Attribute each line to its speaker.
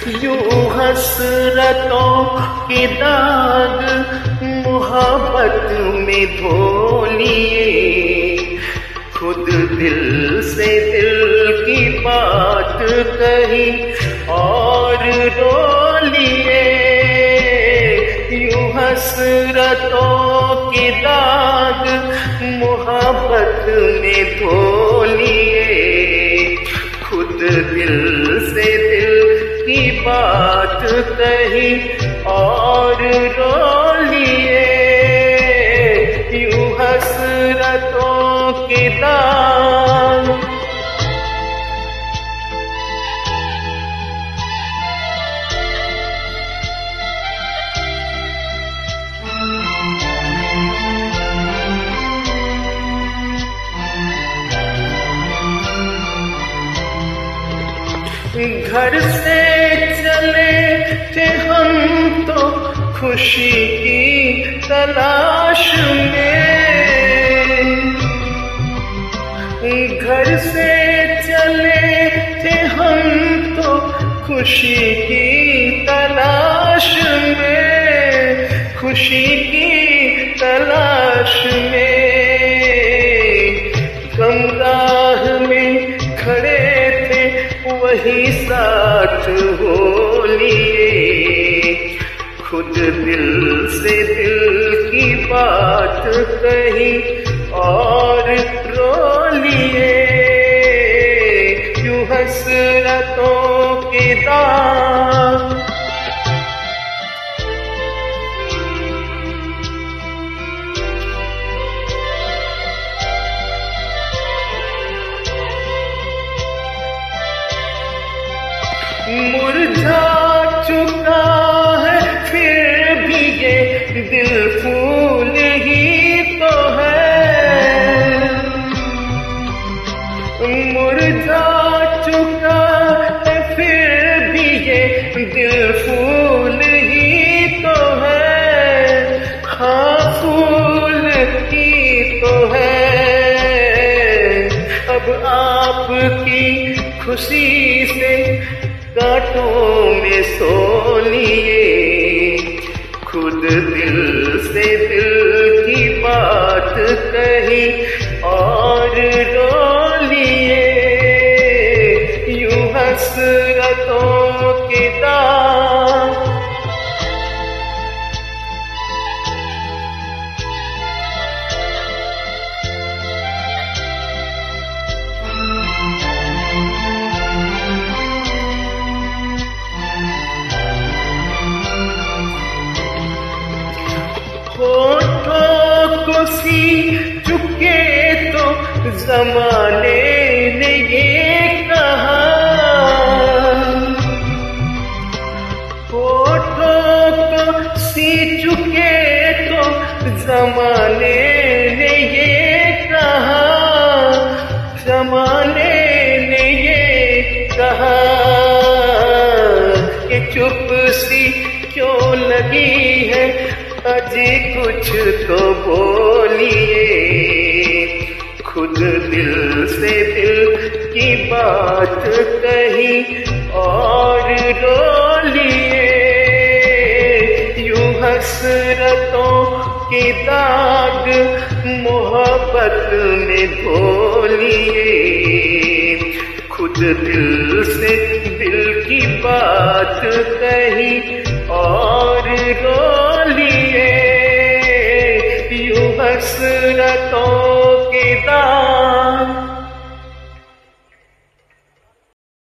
Speaker 1: यूं हसरतों के दाग मोहब्बत में धो लिए, खुद दिल से दिल की बात कही और रो लिए। यूं हसरतों के दाग मोहब्बत में धो लिए, खुद दिल से दिल की बात कही और रो लिए। यूं हसरतों के दाग घर से चले थे हम तो खुशी की तलाश में, घर से चले थे हम तो खुशी की तलाश में, खुशी की तलाश में। गमराह में खड़े थे वही साथ हो लिए, खुद दिल से दिल की बात कही और रो लिए। यूं हसरतों के दाग मुरझा चुका है फिर भी ये दिल फूल ही तो है, मुरझा चुका है फिर भी ये दिल फूल ही तो है, हाँ फूल ही तो है। अब आपकी खुशी से कांटों में सो लिए, खुद दिल से दिल की बात कही और रो लिए। यूं हसरतों के दाग होठों को सी चुके तो ज़माने ने ये कहा, होठों को सी चुके तो ज़माने ने ये कहा, ज़माने ने ये कहा कि चुप सी क्यों लगी है, अजी कुछ तो बोलिए। खुद दिल से दिल की बात कही और रो लिए। यूं हसरतों के दाग मोहब्बत में धो लिए, खुद दिल से दिल की बात कही और रो लिए। यूं हसरतों के दाग